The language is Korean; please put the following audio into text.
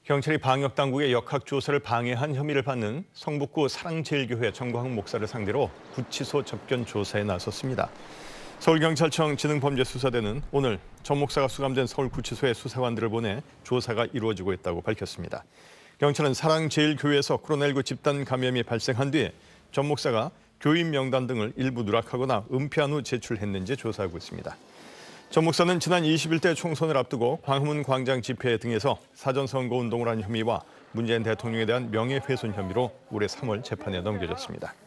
경찰이 방역당국의 역학조사를 방해한 혐의를 받는 성북구 사랑제일교회 정광훈 목사를 상대로 구치소 접견 조사에 나섰습니다. 서울경찰청 지능범죄수사대는 오늘 정 목사가 수감된 서울구치소에 수사관들을 보내 조사가 이루어지고 있다고 밝혔습니다. 경찰은 사랑제일교회에서 코로나19 집단 감염이 발생한 뒤에 정 목사가 교인 명단 등을 일부 누락하거나 은폐한 후 제출했는지 조사하고 있습니다. 정 목사는 지난 21대 총선을 앞두고 광화문 광장 집회 등에서 사전선거운동을 한 혐의와 문재인 대통령에 대한 명예훼손 혐의로 올해 3월 재판에 넘겨졌습니다.